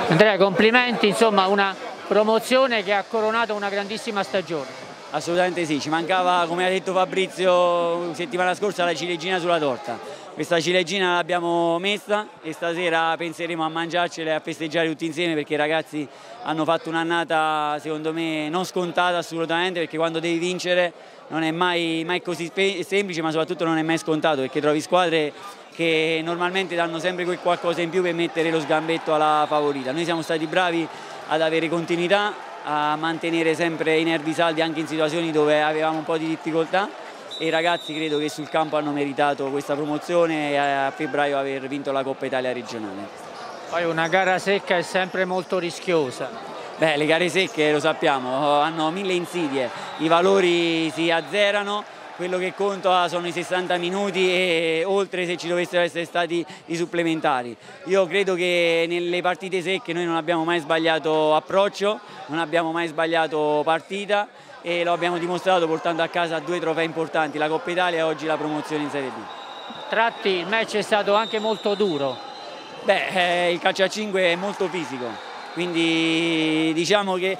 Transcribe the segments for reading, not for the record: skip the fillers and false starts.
Andrea, complimenti, insomma, una promozione che ha coronato una grandissima stagione. Assolutamente sì, ci mancava, come ha detto Fabrizio settimana scorsa, la ciliegina sulla torta. Questa ciliegina l'abbiamo messa e stasera penseremo a mangiarcela e a festeggiare tutti insieme, perché i ragazzi hanno fatto un'annata secondo me non scontata assolutamente, perché quando devi vincere non è mai così semplice, ma soprattutto non è mai scontato, perché trovi squadre che normalmente danno sempre quel qualcosa in più per mettere lo sgambetto alla favorita. Noi siamo stati bravi ad avere continuità, a mantenere sempre i nervi saldi anche in situazioni dove avevamo un po' di difficoltà, e i ragazzi credo che sul campo hanno meritato questa promozione e a febbraio aver vinto la Coppa Italia regionale. Poi una gara secca è sempre molto rischiosa. Beh, le gare secche lo sappiamo, hanno mille insidie, i valori si azzerano. Quello che conta sono i 60 minuti e oltre, se ci dovessero essere stati i supplementari. Io credo che nelle partite secche noi non abbiamo mai sbagliato approccio, non abbiamo mai sbagliato partita e lo abbiamo dimostrato portando a casa 2 trofei importanti, la Coppa Italia e oggi la promozione in Serie B. A tratti il match è stato anche molto duro. Beh, il calcio a 5 è molto fisico, quindi diciamo che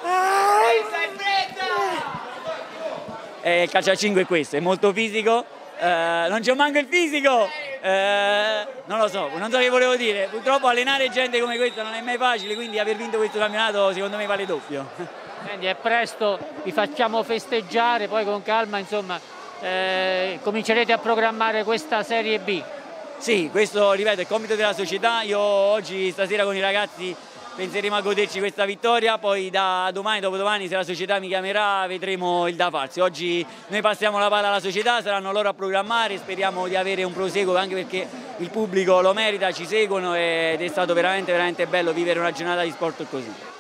il calcio a 5 è questo, è molto fisico, non c'è manco il fisico, non lo so, non so che volevo dire, purtroppo allenare gente come questa non è mai facile, quindi aver vinto questo campionato secondo me vale doppio. Quindi è presto, vi facciamo festeggiare, poi con calma insomma comincerete a programmare questa Serie B. Sì, questo ripeto è compito della società, io oggi stasera con i ragazzi penseremo a goderci questa vittoria, poi da domani, dopodomani, se la società mi chiamerà vedremo il da farsi. Oggi noi passiamo la palla alla società, saranno loro a programmare, speriamo di avere un proseguo anche perché il pubblico lo merita, ci seguono ed è stato veramente bello vivere una giornata di sport così.